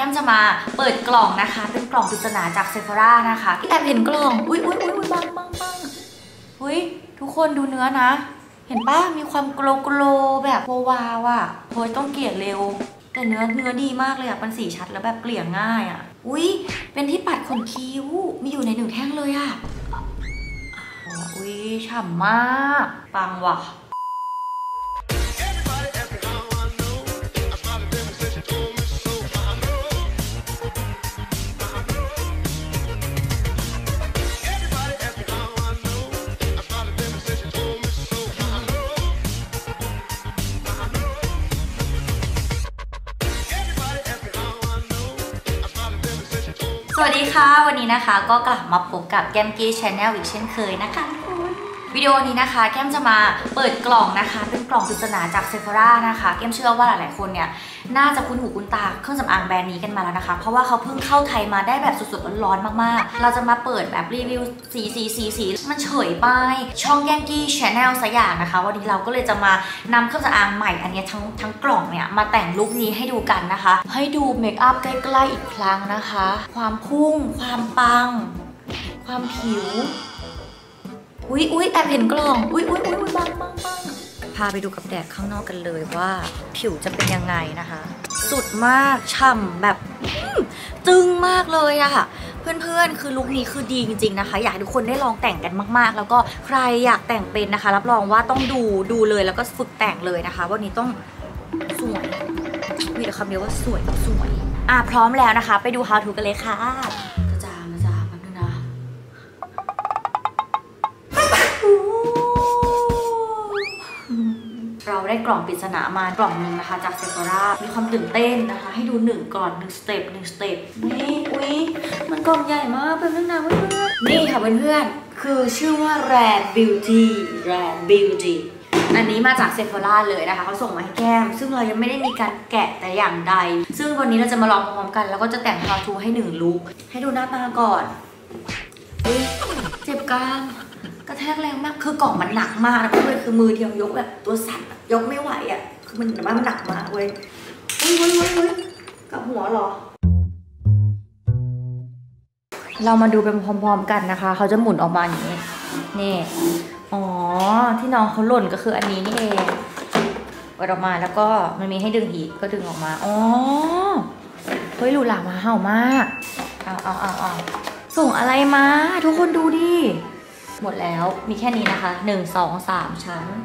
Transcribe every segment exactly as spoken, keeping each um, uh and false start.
มจะมาเปิดกล่องนะคะเป็นกล่องปริศนาจากเซฟ h ร่านะคะแอบเห็นกล่องอุ้ยอุ้ยอุ้ยบังบังบังอุ้ยทุกคนดูเนื้อนะเห็นปะมีความโกลโกลแบบโววาวอ่ะโพยต้องเกลี่ยเร็วแต่เนื้อเนื้อดีมากเลยอ่ะมันสีชัดแล้วแบบเกลี่ยง่ายอ่ะอุ้ยเป็นที่ปัดขนคิ้วมีอยู่ในหนึ่งแท่งเลยอ่ะอุ้ยฉ่ำมากปังว่ะสวัสดีค่ะวันนี้นะคะก็กลับมาพบกับแก้มกี้ Channel อีกเช่นเคยนะคะทุกคนวิดีโอนี้นะคะแก้มจะมาเปิดกล่องนะคะเป็นกล่องปริศนาจากเซฟ h ร่านะคะแก้มเชื่อว่าหลายๆคนเนี่ยน่าจะคุ้นหูคุ้นตาเครื่องสำอางแบรนด์นี้กันมาแล้วนะคะเพราะว่าเขาเพิ่งเข้าไทยมาได้แบบสดๆร้อนๆมากๆเราจะมาเปิดแบบรีวิวสีสีสีสีมันเฉยไปช่องแก้มกี้ Channel สักอย่างนะคะวันนี้เราก็เลยจะมานำเครื่องสำอางใหม่อันนี้ทั้งทั้งกล่องเนี่ยมาแต่งลุคนี้ให้ดูกันนะคะให้ดูเมคอัพใกล้ๆอีกครั้งนะคะความพุ่งความปังความผิวอุ๊ยอุ๊ยแอบเห็นกล่องอุ๊ยอุ๊ยอุ๊ยบังบังบังพาไปดูกับแดดข้างนอกกันเลยว่าผิวจะเป็นยังไงนะคะสุดมากฉ่ำแบบจึ้งมากเลยอะค่ะเพื่อนๆคือลุคนี้คือดีจริงๆนะคะอยากให้ทุกคนได้ลองแต่งกันมากๆแล้วก็ใครอยากแต่งเป็นนะคะรับรองว่าต้องดูดูเลยแล้วก็ฝึกแต่งเลยนะคะวันนี้ต้องสวยมีแต่คำเดียวว่าสวยสวยอ่ะพร้อมแล้วนะคะไปดู how to กันเลยค่ะจางจางแป๊บนึงนะเราได้กล่องปริศนามากล่องหนึ่งนะคะจากเซฟ h ร่ามีความตื่นเต้นนะคะให้ดูหนึ่งก่อนหนึ่งสเต็ปหนึ่งสเต็ปนี่อุ๊ยมันกล่องใหญ่มากเป็นเรื่องนะเพื่อนๆนี่ค่ะเพื่อนๆคือชื่อว่า Rare Beauty Rare Beauty อันนี้มาจากเซฟ h ร่าเลยนะคะเขาส่งมาให้แก้มซึ่งเรายังไม่ได้มีการแกะแต่อย่างใดซึ่งวันนี้เราจะมาลองพร้อมกันแล้วก็จะแต่ง how to ให้หนึ่งลุคให้ดูหน้าตาก่อนเจ็บกล้ามกระแทกแรงมากคือกล่องมันหนักมากนะเพื่อนคือมือเดียวยกแบบตัวสั่นยกไม่ไหวอ่ะคือมันมันหนักมากเว้ยเฮ้ยเฮ้ยเฮ้ยกับหัวหรอเรามาดูเป็นพร้อมๆกันนะคะเขาจะหมุนออกมาอย่างนี้นี่อ๋อที่น้องเขาหล่นก็คืออันนี้นี่เองเปิดออกมาแล้วก็มันมีให้ดึงอีกก็ดึงออกมาอ๋อเฮ้ยหรูหรามาเห่ามากเอาเอาเอาเอาส่งอะไรมาทุกคนดูดิหมดแล้วมีแค่นี้นะคะหนึ่ง สอง สามชั้น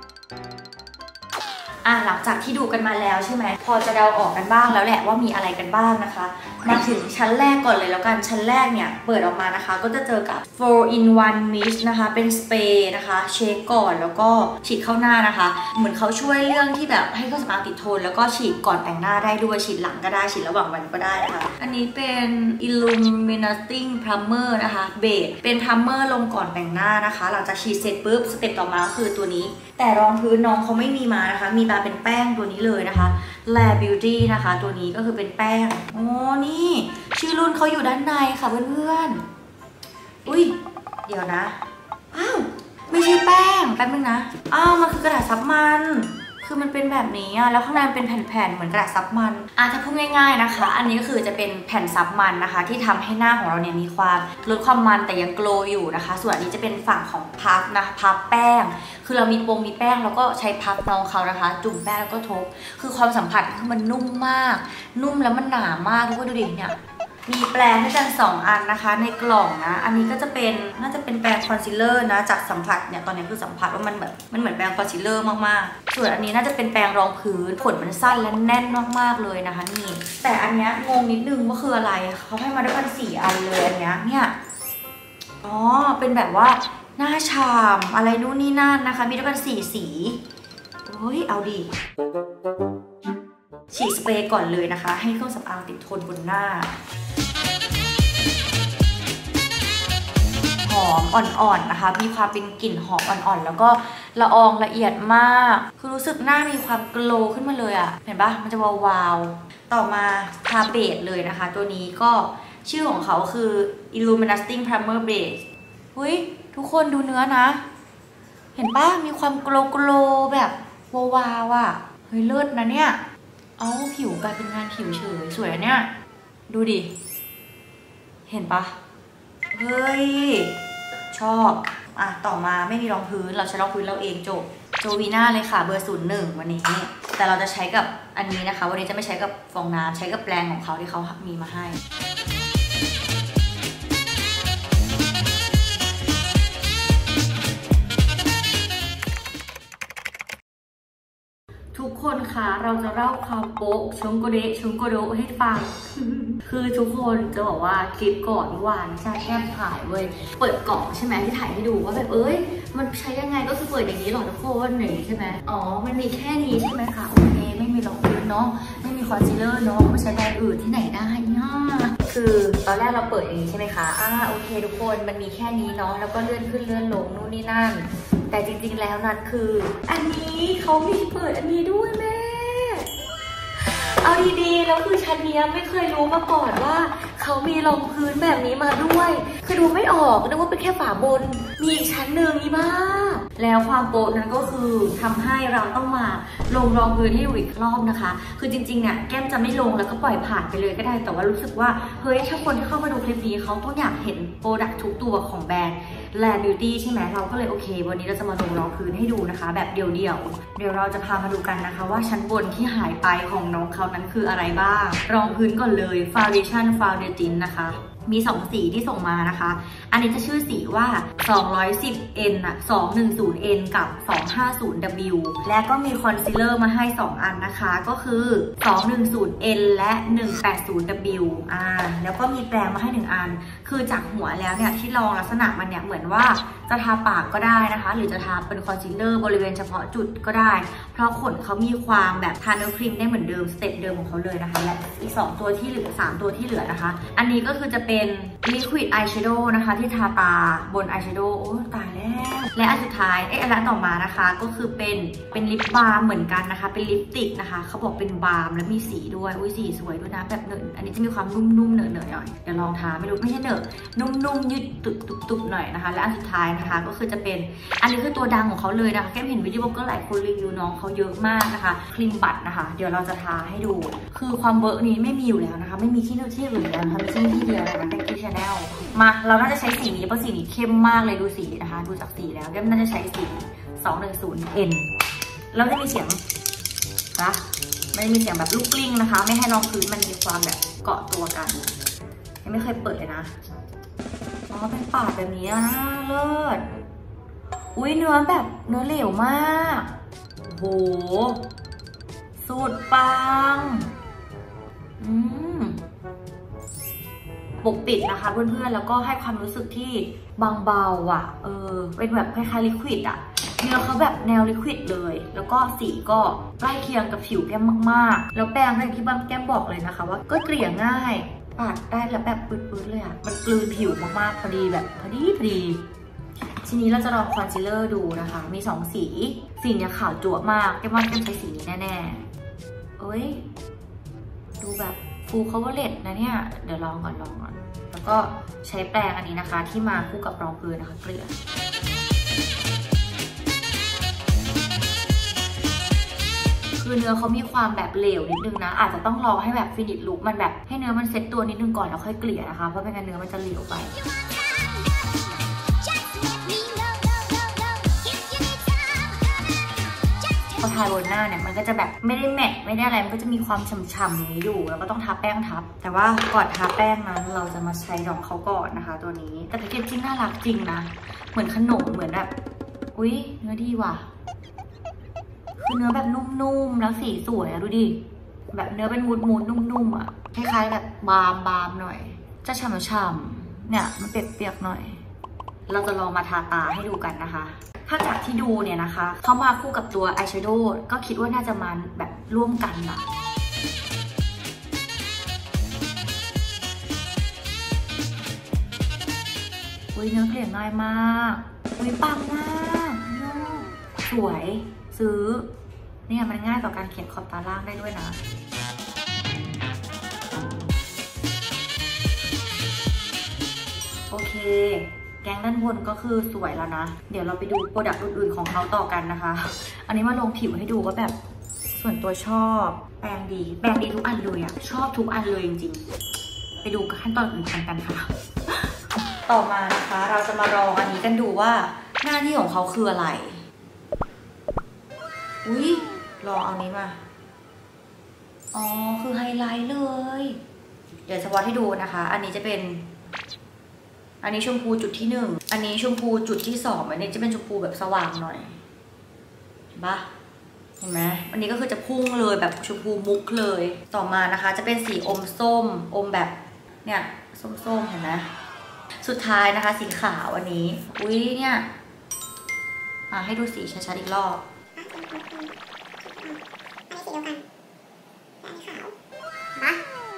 อ่ะหลังจากที่ดูกันมาแล้วใช่ไหมพอจะเดาออกกันบ้างแล้วแหละว่ามีอะไรกันบ้างนะคะมาถึงชั้นแรกก่อนเลยแล้วกันชั้นแรกเนี่ยเปิดออกมานะคะก็จะเจอกับ โฟร์ อิน วัน Mist นะคะเป็นสเปรย์นะคะเช็คก่อนแล้วก็ฉีดเข้าหน้านะคะเหมือนเขาช่วยเรื่องที่แบบให้เครื่องสำอางติดทนแล้วก็ฉีดก่อนแต่งหน้าได้ด้วยฉีดหลังก็ได้ฉีดระหว่างวันก็ได้นะคะอันนี้เป็น Illuminating Primer นะคะเบสเป็น Primer ลงก่อนแต่งหน้านะคะหลังจากฉีดเสร็จปุ๊บสเต็ปต่อมาคือตัวนี้แต่รองพื้นน้องเขาไม่มีมานะคะมีมาเป็นแป้งตัวนี้เลยนะคะ Rare Beauty นะคะตัวนี้ก็คือเป็นแป้งโอ้นี่ชื่อรุ่นเขาอยู่ด้านในค่ะเพื่อนๆอุ้ยเดี๋ยวนะอ้าวไม่ใช่แป้งแป๊บนึงนะอ้าวมันคือกระดาษซับมันคือมันเป็นแบบนี้อะแล้วข้างในมันเป็นแผ่นๆเหมือนกระดาษซับมันอ่ะถ้าพูดง่ายๆนะคะอันนี้ก็คือจะเป็นแผ่นซับมันนะคะที่ทำให้หน้าของเราเนี่ยมีความลดความมันแต่ยังโกลว์อยู่นะคะส่วนอันนี้จะเป็นฝั่งของพัฟนะพัฟแป้งคือเรามีปงมีแป้งแล้วก็ใช้พัฟน้องเขานะคะจุ่มแป้งแล้วก็ทบคือความสัมผัสคือมันนุ่มมากนุ่มแล้วมันหนามากทุกคนดูดิเนี่ยมีแปรงให้กันสองอันนะคะในกล่องนะอันนี้ก็จะเป็นน่าจะเป็นแปรงคอนซีลเลอร์นะจากสัมผัสเนี่ยตอนนี้คือสัมผัสว่ามันแบบมันเหมือนแปรงคอนซีลเลอร์มากๆส่วนอันนี้น่าจะเป็นแปรงรองพื้นขนมันสั้นและแน่นมากๆเลยนะคะนี่แต่อันนี้งงนิดนึงว่าคืออะไรเขาให้มาด้วยกันสี่อันเลยอันนี้เนี่ยอ๋อเป็นแบบว่าหน้าชามอะไรนู่นนี่นั่นนะคะมีด้วยกันสี่สีโอ้ยเอาดีฉีดสเปรย์ก่อนเลยนะคะให้เครื่องสำอางติดทนบนหน้าหอมอ่อนๆนะคะมีความเป็นกลิ่นหอมอ่อนๆแล้วก็ละอองละเอียดมากคือรู้สึกหน้ามีความโกลว์ขึ้นมาเลยอะเห็นปะมันจะวาวๆต่อมาทาเบสเลยนะคะตัวนี้ก็ชื่อของเขาคือ Illuminating Primer Base อุ้ยทุกคนดูเนื้อนะเห็นปะมีความโกลโกลแบบวาวๆอ่ะเฮ้ยเลิศนะเนี่ยเอาผิวกลายเป็นงานผิวเฉยสวยเนี่ยดูดิเห็นปะเฮ้ยชอบอ่ะต่อมาไม่มีรองพื้นเราใช้รองพื้นเราเองจบโจวีน่าเลยค่ะเบอร์ศูนย์หนึ่งวันนี้แต่เราจะใช้กับอันนี้นะคะวันนี้จะไม่ใช้กับฟองน้ำใช้กับแปรงของเขาที่เขามีมาให้ทุกคนคะเราจะเล่าความโป๊ะชงโกเดะชงโกโดให้ฟัง คือทุกคนจะบอกว่าคลิปก่อนเมื่อวานใช่แก้มถ่ายเว้ยเปิดกล่องใช่ไหมที่ถ่ายให้ดูว่าแบบเอ้ยมันใช้ยังไงก็คือเปิดอย่างนี้หรอทุกคนหนึ่งใช่ไหมอ๋อมันมีแค่นี้ใช่ไหมคะโอเคไม่มีรองพื้นเนาะไม่มีคอนซีลเลอร์เนาะไม่ใช้แบรนด์อื่นที่ไหนได้เนี่ยคือตอนแรกเราเปิดอย่างนี้ใช่ไหมคะอ่าโอเคทุกคนมันมีแค่นี้เนาะแล้วก็เลื่อนขึ้นเลื่อนลงนู่นนี่นั่นแต่จริงๆแล้วนั่นคืออันนี้เขามีเปิดอันนี้ด้วยแม่เอาดีๆแล้วคือชั้นนี้ไม่เคยรู้มาก่อนว่าเขามีรองพื้นแบบนี้มาด้วยคือดูไม่ออกนึกว่าเป็นแค่ฝาบนมีอีกชั้นหนึ่งนี่บ้าแล้วความโป๊ะนั้นก็คือทำให้เราต้องมาลงรองพื้นให้ดูอีกรอบนะคะคือจริงๆเนี่ยแก้มจะไม่ลงแล้วก็ปล่อยผ่านไปเลยก็ได้แต่ว่ารู้สึกว่าเฮ้ยถ้าคนที่เข้ามาดูคลิปนี้เขาต้องอยากเห็นโปรดักต์ทุกตัวของแบรนด์แลบิวตี้ใช่ไหมเราก็เลยโอเควันนี้เราจะมาลงรองพื้นให้ดูนะคะแบบเดี่ยวๆเดี๋ยวเราจะพามาดูกันนะคะว่าชั้นบนที่หายไปของน้องเขานั้นคืออะไรบ้างรองพื้นก่อนเลย Foundation Foundation นะคะมีสองสีที่ส่งมานะคะอันนี้จะชื่อสีว่าสองร้อยสิบเอ็น อะ สองร้อยสิบเอ็น กับ สองร้อยห้าสิบ ดับเบิลยู และก็มีคอนซีลเลอร์มาให้สองอันนะคะก็คือ สองร้อยสิบเอ็น และ หนึ่งร้อยแปดสิบ ดับเบิลยู อ่าแล้วก็มีแปรงมาให้หนึ่งอันคือจากหัวแล้วเนี่ยที่ลองลักษณะมันเนี่ยเหมือนว่าจะทาปากก็ได้นะคะหรือจะทาเป็นคอนซีลเลอร์บริเวณเฉพาะจุดก็ได้เพราะขนเขามีความแบบทาเนื้อครีมได้เหมือนเดิมสเต็ปเดิมของเขาเลยนะคะและอีกสองตัวที่เหลือสามตัวที่เหลือนะคะอันนี้ก็คือจะเป็น Liquid Eyeshadow นะคะที่ทาตาบน Eyeshadow โอ้ตายแล้วและอันสุดท้ายเอ๊ะอันต่อมานะคะก็คือเป็นเป็นลิปบาล์มเหมือนกันนะคะเป็นลิปสติกนะคะเขาบอกเป็นบาล์มและมีสีด้วยอุ้ยสีสวยด้วยนะแบบเนยอันนี้จะมีความนุ่มๆเนยๆหน่อยเดี๋ยวลองทาไม่รู้ไม่ใช่เนยนุ่มๆยืดตุบๆหน่อยนะคะและอันสุดท้ายนะคะก็คือจะเป็นอันนี้คือตัวดังของเขาเลยนะคะแก้มเห็นวิดีโอก็หลายคนรีวิวน้องเขาเยอะมากนะคะครีมบัตนะคะเดี๋ยวเราจะทาให้ดูคือความเบอร์นี้ไม่มีอยู่แล้วนะคะไม่มีที่นู่นที่อื่นแล้วนะคะมีที่นี่ที่เดียวนะคะเป็นที่ชาแนลมาเราน่าจะใช้สีนี้เพราะสีนี้เข้มมากเลยดูสีนะคะดูจากสีแล้วแก้มน่าจะใช้สี สองร้อยสิบเอ็น แล้วจะมีเสียงนะไม่มีเสียงแบบลูกกลิ้งนะคะไม่ให้รองพื้นมันมีความแบบเกาะตัวกันยังไม่เคยเปิดเลยนะอ๋อเป็นปากแบบนี้นะเลิศอุ้ยเนื้อแบบเนื้อเหลวมากโหสุดปังอืมปกปิดนะคะเพื่อนๆแล้วก็ให้ความรู้สึกที่บางเบาอ่ะเออเป็นแบบคล้ายๆลิควิดอ่ะเนื้อเขาแบบแนวลิควิดเลยแล้วก็สีก็ใกล้เคียงกับผิวแก้มมากๆแล้วแปรงอย่างที่บ้านแก้มบอกเลยนะคะว่าก็เกลี่ยง่ายปาดได้แล้วแบบปื้ดๆเลยอ่ะมันกลืนผิวมากๆพอดีแบบพอดีพอดีทีนี้เราจะลองคอนซีลเลอร์ดูนะคะมีสองสีสีเนี้ยขาวจั่วมากแก้มว่าแก้มใช้สีนี้แน่ๆเอ้ยดูแบบฟูลคัฟเวอร์เรจนะเนี่ยเดี๋ยวลองก่อนลองก่อนแล้วก็ใช้แปรงอันนี้นะคะที่มาคู่กับรองพื้นนะคะเกลี่ยคือเนื้อเขามีความแบบเหลวนิดนึงนะอาจจะต้องรอให้แบบฟินิชลุคมันแบบให้เนื้อมันเซ็ตตัวนิดนึงก่อนแล้วค่อยเกลี่ยนะคะเพราะไม่งั้นเนื้อมันจะเหลวไปพอทาบนหน้าเนี่ยมันก็จะแบบไม่ได้แมทไม่ได้อะไรมันก็จะมีความฉ่ำๆอย่างนี้อยู่แล้วก็ต้องทาแป้งทับแต่ว่าก่อนทาแป้งนั้นเราจะมาใช้รองเขาก่อนนะคะตัวนี้แต่แพคเกจจิ้งน่ารักจริงนะเหมือนขนมเหมือนแบบอุ๊ยเนื้อดีว่ะคือเนื้อแบบนุ่มๆแล้วสีสวยอะดูดิแบบเนื้อเป็นมูดๆนุ่มๆอะคล้ายๆแบบบาล์มๆหน่อยจะฉ่ำๆเนี่ยมันเปียกๆหน่อยเราจะลองมาทาตาให้ดูกันนะคะถ้าจากที่ดูเนี่ยนะคะเขามาคู่กับตัวอายแชโดว์ก็คิดว่าน่าจะมาแบบร่วมกันนะอุ้ยเนื้อเกลี่ยง่ายมากอุ้ยปังมากสวยซื้อเนี่ยมันง่ายต่อการเขียนขอบตาล่างได้ด้วยนะโอเคแกงด้านบนก็คือสวยแล้วนะเดี๋ยวเราไปดูโปรดักต์อื่นๆของเขาต่อกันนะคะอันนี้มาลงผิวให้ดูว่าแบบส่วนตัวชอบแปรงดีแปรงดีทุกอันเลยอะชอบทุกอันเลยจริงๆไปดูขั้นตอนอื่นกันค่ะต่อมานะคะเราจะมาลองอันนี้กันดูว่าหน้าที่ของเขาคืออะไรอุ้ยลองเอานี้มาอ๋อคือไฮไลท์เลยเดี๋ยวสวอตให้ดูนะคะอันนี้จะเป็นอันนี้ชมพูจุดที่หนึ่งอันนี้ชมพูจุดที่สองอันนี้จะเป็นชมพูแบบสว่างหน่อยเห็นปะเห็นไหมอันนี้ก็คือจะพุ่งเลยแบบชมพูมุกเลยต่อมานะคะจะเป็นสีอมส้มอมแบบเนี่ยส้มๆเห็นไหมสุดท้ายนะคะสีขาวอันนี้อุ้ยเนี่ยอ่ะให้ดูสีชัดๆอีกรอบอันนี้สีเดียวกันอันนี้ขาวนะ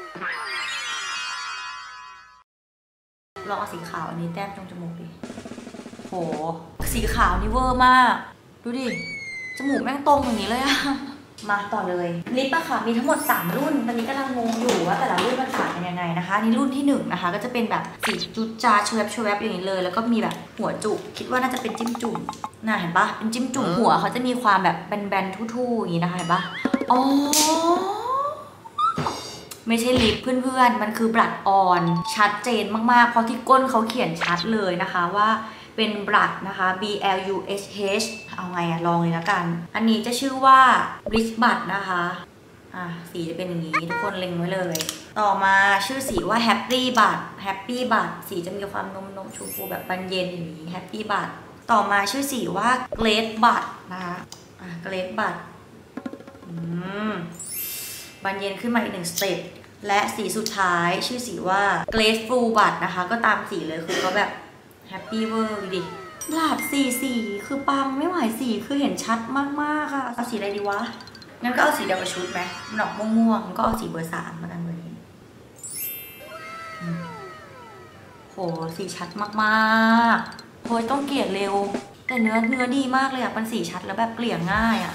ลองเอาสีขาวอันนี้แต้มตรงจมูกดิโหสีขาวนี่เวอร์มากดูดิจมูกแม่งตรงอย่างนี้เลยอะมาต่อเลยลิปอะค่ะมีทั้งหมดสามรุ่นตอนนี้กำลังงงอยู่ว่าแต่ละรุ่นมันต่างกันยังไงนะคะนี่รุ่นที่หนึ่งนะคะก็จะเป็นแบบสีจุดจ้าชวบชวบอย่างนี้เลยแล้วก็มีแบบหัวจุกคิดว่าน่าจะเป็นจิ้มจุ่มน่าเห็นปะเป็นจิ้มจุ่มหัวเขาจะมีความแบบแบนๆทู่ๆอย่างนี้นะคะเห็นปะอ๋อไม่ใช่ลิปเพื่อนๆมันคือบลัชออนชัดเจนมากๆเพราะที่ก้นเขาเขียนชัดเลยนะคะว่าเป็นบลัชนะคะ B L U H H เอาไงอะลองเลยละกันอันนี้จะชื่อว่า Blush Blush นะคะอ่ะสีจะเป็นอย่างนี้ทุกคนเล็งไว้เลยต่อมาชื่อสีว่า Happy Blush Happy Blush สีจะมีความนมนมชมพูแบบบานเย็นอย่างนี้ Happy Blush ต่อมาชื่อสีว่า Glaze Blush นะคะอ่ะ Glaze Blush อืมบานเย็นขึ้นมาอีกหนึ่งสเต็ปและสีสุดท้ายชื่อสีว่า Graceful Blush นะคะก็ตามสีเลยคือเขาแบบแฮปปี้เวอร์ดิบลัดสีสีคือปังไม่ไหวสีคือเห็นชัดมากๆค่ะเอาสีอะไรดีวะงั้นก็เอาสีเดียวกับชุดไหมมันออกม่วงๆก็เอาสีเบอร์สามมากันเบอร์นี้โหสีชัดมากๆโหต้องเกลี่ยเร็วแต่เนื้อเนื้อดีมากเลยอ่ะมันสีชัดแล้วแบบเกลี่ยง่ายอ่ะ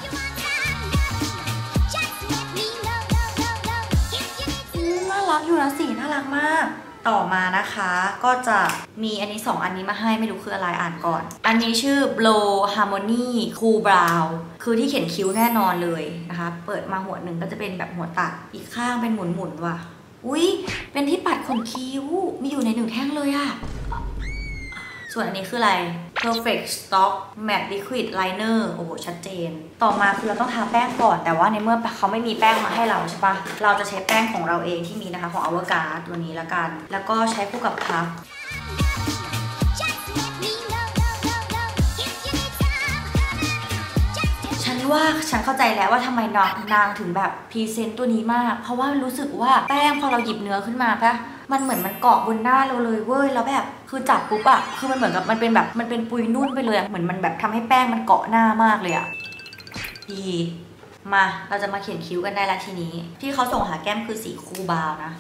น่ารักอยู่นะสีน่ารักมากต่อมานะคะก็จะมีอันนี้สองอันนี้มาให้ไม่รู้คืออะไรอ่านก่อนอันนี้ชื่อ Blow Harmony Cool Brow คือที่เขียนคิ้วแน่นอนเลยนะคะเปิดมาหัวหนึ่งก็จะเป็นแบบหัวตัดอีกข้างเป็นหมุนๆว่ะอุ๊ยเป็นที่ปัดขนคิ้วมีอยู่ในหนึ่งแท่งเลยอะส่วนอันนี้คืออะไร Perfect Stock Matte Liquid Liner โอ้โหชัดเจนต่อมาคือเราต้องทาแป้งก่อนแต่ว่าในเมื่อเขาไม่มีแป้งมาให้เราใช่ปะเราจะใช้แป้งของเราเองที่มีนะคะของ Avocado ตัวนี้ละกันแล้วก็ใช้คู่กับพัฟฉันว่าฉันเข้าใจแล้วว่าทำไมนางนางถึงแบบพรีเซนต์ตัวนี้มากเพราะว่ารู้สึกว่าแป้งพอเราหยิบเนื้อขึ้นมาปะมันเหมือนมันเกาะบนหน้าเราเลยเว้ยแล้วแบบคือจับปุ๊บอะคือมันเหมือนกับมันเป็นแบบมันเป็นปุยนุ่นไปเลยเหมือนมันแบบทำให้แป้งมันเกาะหน้ามากเลยอะดีมาเราจะมาเขียนคิ้วกันได้ละทีนี้ที่เขาส่งหาแก้มคือสีคูลบราวน์นะ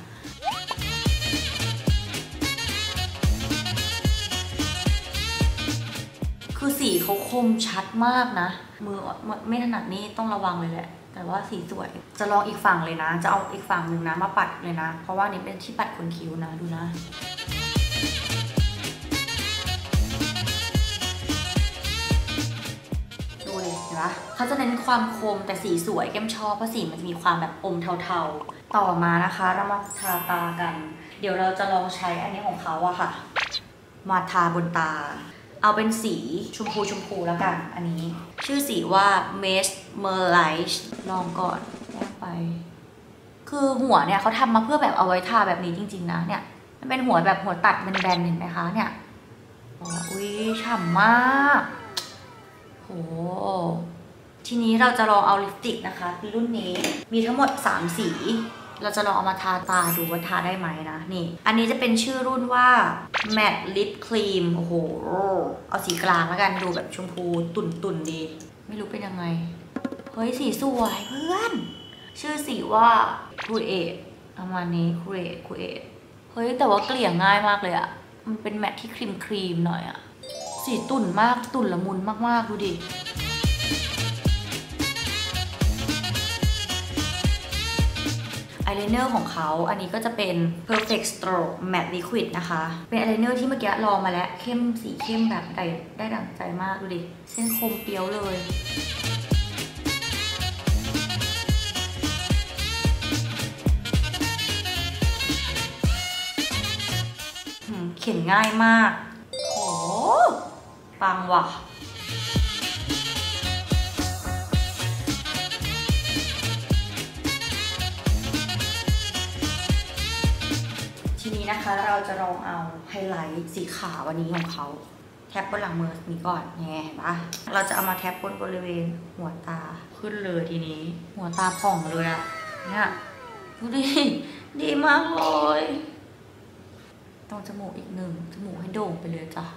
คือสีเขาคมชัดมากนะมือไม่ถนัดนี่ต้องระวังเลยแหละแต่ว่าสีสวยจะลองอีกฝั่งเลยนะจะเอาอีกฝั่งหนึ่งนะมาปัดเลยนะเพราะว่านี่เป็นที่ปัดขนคิ้วนะดูนะดูเลยเห็นปะเขาจะเน้นความคมแต่สีสวยแก้มชอบเพราะสีมันจะมีความแบบอมเทาๆต่อมานะคะเรามาทาตากันเดี๋ยวเราจะลองใช้อันนี้ของเขาอะค่ะมาทาบนตาเอาเป็นสีชมพูชมพูแล้วกันอันนี้ชื่อสีว่า Mesmerize ลองก่อนแยกไปคือหัวเนี่ยเขาทำมาเพื่อแบบเอาไว้ทาแบบนี้จริงๆนะเนี่ยมันเป็นหัวแบบหัวตัดแบนๆเห็นไหมคะเนี่ยอุ้ยฉ่ำมากโหทีนี้เราจะลองเอาลิปสติกนะคะรุ่นนี้มีทั้งหมดสามสีเราจะลองเอามาทาตาดูว่าทาได้ไหมนะนี่อันนี้จะเป็นชื่อรุ่นว่า Matte Lip Cream โอ้โหเอาสีกลางแล้วกันดูแบบชมพูตุ่นๆดีไม่รู้เป็นยังไงเฮ้ยสีสวยเพื่อนชื่อสีว่า Create ประมาณนี้ Create Create เฮ้ยแต่ว่าเกลี่ยง่ายมากเลยอะมันเป็นแมทที่ครีมครีมหน่อยอะสีตุ่นมากตุ่นละมุนมากๆดูดิอายไลเนอร์ของเขาอันนี้ก็จะเป็น Perfect Stroke Matte Liquid นะคะเป็นอายไลเนอร์ที่เมื่อกี้ลองมาแล้วเข้มสีเข้มแบบได้ได้ดั่งใจมากดูดิเส้นคมเปียวเลยเขียนง่ายมากโอ้ปังว่ะทีนี้นะคะเราจะลองเอาไฮไลท์สีขาววันนี้ของเขาแท็บบนหลังมือนี้ก่อนไงเห็นปะเราจะเอามาแท็บบนบริเวณหัวตาขึ้นเลยทีนี้หัวตาผ่องเลยอะเนี่ยดูดิดีมากเลยตรงจมูกอีกหนึ่งจมูกให้โด่งไปเลยจ้ะ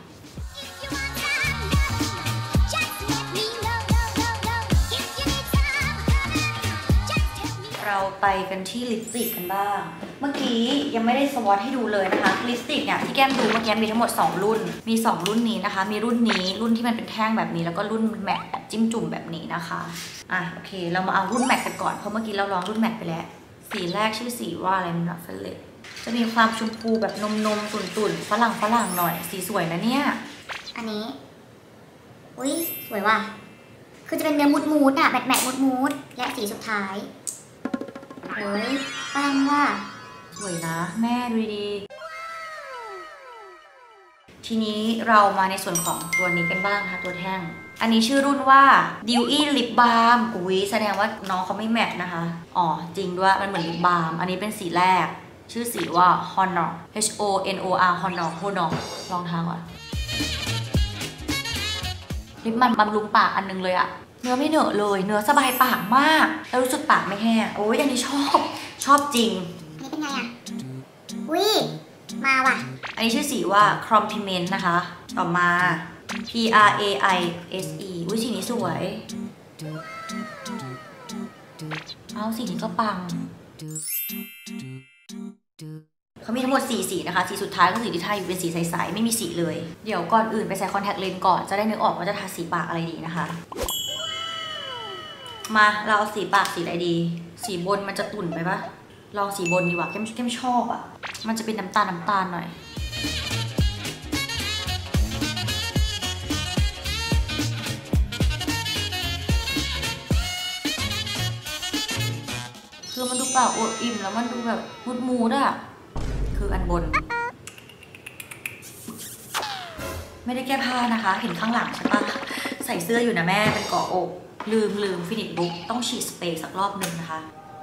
เราไปกันที่ลิปสติกกันบ้างเมื่อกี้ยังไม่ได้สวอตให้ดูเลยนะคะลิปสติกเนี่ยที่แก้มดูเมื่อกี้มีทั้งหมดสองรุ่นมีสองรุ่นนี้นะคะมีรุ่นนี้รุ่นที่มันเป็นแท่งแบบนี้แล้วก็รุ่นแมตต์แบบจิ้มจุ่มแบบนี้นะคะอ่ะโอเคเรามาเอารุ่นแมตต์กันก่อนเพราะเมื่อกี้เราลองรุ่นแมตต์ไปแล้วสีแรกชื่อสีว่าอะไรนะเฟลเลตจะมีความชมพูแบบนมนมตุ่นตุ่นฝรั่งฝรั่งหน่อยสีสวยนะเนี่ยอันนี้อุ้ยสวยว่ะคือจะเป็นเนื้อมูดมูดอะแมทแมทมูดมูดและสีสุดท้ายเฮ้ยปังว่ะสวยนะแม่ดูดีทีนี้เรามาในส่วนของตัวนี้กันบ้างค่ะตัวแท่งอันนี้ชื่อรุ่นว่า Dewy Lip Balm อุ้ยแสดงว่าน้องเขาไม่แมทนะคะอ๋อจริงด้วยมันเหมือนลิปบาล์มอันนี้เป็นสีแรกชื่อสีว่า Honor H O N O R Honor Honor ลองทาก่อนลิปมันบำรุงปากอันนึงเลยอะเนื้อไม่เหนอะเลยเนื้อสบายปากมากแล้วรู้สึกปากไม่แห้งโอ้ยอันนี้ชอบชอบจริงอันนี้เป็นไงอะอุ้ยมาว่ะอันนี้ชื่อสีว่า Compliment นะคะต่อมา P R A I S E อุ้ยสีนี้สวยเอาสีนี้ก็ปังเขามีทั้งหมดสี่สีนะคะสีสุดท้ายก็สีที่ทาอยู่เป็นสีใสๆไม่มีสีเลยเดี๋ยวก่อนอื่นไปใส่คอนแทคเลนส์ก่อนจะได้นึกออกว่าจะทาสีปากอะไรดีนะคะมาเราเอาสีปากสีอะไรดีสีบนมันจะตุ่นไปปะลองสีบนดีกว่าเข้มเข้มชอบอ่ะมันจะเป็นน้ำตาลน้ำตาลหน่อยคือมันดูเปล่าอดอิ่มแล้วมันดูแบบมูดมูดอ่ะคืออันบนไม่ได้แก้ผ้านะคะเห็นข้างหลังใช่ปะใส่เสื้ออยู่นะแม่เป็นเกาะอกลืมลืมฟินิชบุ๊กต้องฉีดสเปรย์สักรอบหนึ่งนะคะ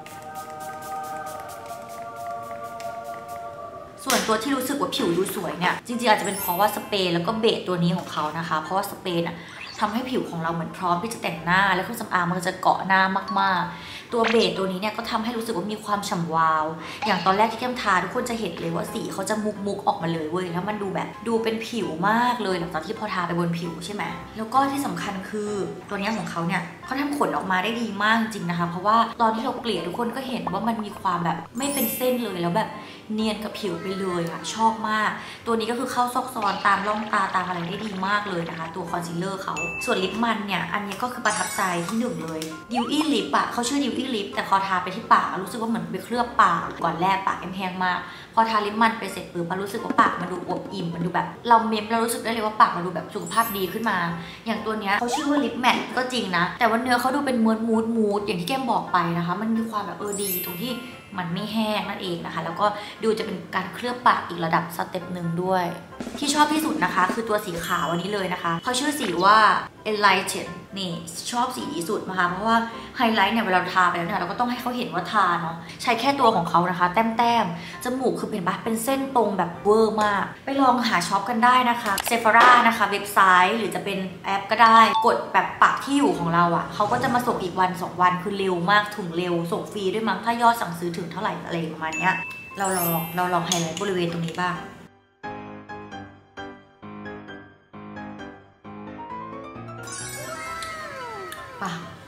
ส่วนตัวที่รู้สึกว่าผิวดูสวยเนี่ยจริงๆอาจจะเป็นเพราะว่าสเปรย์แล้วก็เบสตัวนี้ของเขานะคะเพราะว่าสเปรย์น่ะทำให้ผิวของเราเหมือนพร้อมที่จะแต่งหน้าแล้วเครื่องสำอางมันจะเกาะหน้ามากๆตัวเบสตัวนี้เนี่ยก็ทำให้รู้สึกว่ามีความฉ่ำวาวอย่างตอนแรกที่แก้มทาทุกคนจะเห็นเลยว่าสีเขาจะมุกมุกออกมาเลยเว้ยแล้วมันดูแบบดูเป็นผิวมากเลยหลังจากที่พอทาไปบนผิวใช่ไหมแล้วก็ที่สำคัญคือตัวนี้ของเขาเนี่ยเขาทำขนออกมาได้ดีมากจริงนะคะเพราะว่าตอนที่เราเกลี่ยทุกคนก็เห็นว่ามันมีความแบบไม่เป็นเส้นเลยแล้วแบบเนียนกับผิวไปเลยอะชอบมากตัวนี้ก็คือเข้าซอกซอนตามร่องตาตามอะไรได้ดีมากเลยนะคะตัวคอนซีลเลอร์เขาส่วนลิปมันเนี่ยอันนี้ก็คือประทับใจที่หนึ่งเลย Dewy Lip อะเขาชื่อ Dewy Lip แต่พอทาไปที่ปากรู้สึกว่าเหมือนไปเคลือบปากก่อนแรกปากแห้งมากพอทาลิปมันไปเสร็จปุ๊บรู้สึกว่าปากมันดูอวบอิ่มมันดูแบบเราเมมเรารู้สึกได้เลยว่าปากมันดูแบบสุขภาพดีขึ้นมาอย่างตัวเนี้ยเขาชื่อว่าลิปแมทก็จริงนะแต่ว่าเนื้อเขาดูเป็นมูดมูดมูดอย่างที่แก้มบอกไปนะคะมันมีความแบบเออดีตรงที่มันไม่แห้งนั่นเองนะคะแล้วก็ดูจะเป็นการเคลือบปากอีกระดับสเต็ปหนึ่งด้วยที่ชอบที่สุดนะคะคือตัวสีขาวอันนี้เลยนะคะเขาชื่อสีว่า Enlighten นี่ชอบสีนี้สุดนะคะเพราะว่าไฮไลท์เนี่ยเวลาทาไปแล้วเนี่ยเราก็ต้องให้เขาเห็นว่าทาเนาะใช้แค่ตัวของเขานะคะแต้มแต้มจมูกคือเป็นปะเป็นเส้นตรงแบบเวอร์มากไปลองหาช็อปกันได้นะคะ Sephora นะคะเว็บไซต์หรือจะเป็นแอปก็ได้กดแบบปักที่อยู่ของเราอ่ะเขาก็จะมาส่งอีกวันสองวันคือเร็วมากถึงเร็วส่งฟรีด้วยมั้งถ้ายอดสั่งซื้อถึงเท่าไหร่อะไรประมาณนี้เราลองเราลองไฮไลท์บริเวณตรงนี้บ้างปาก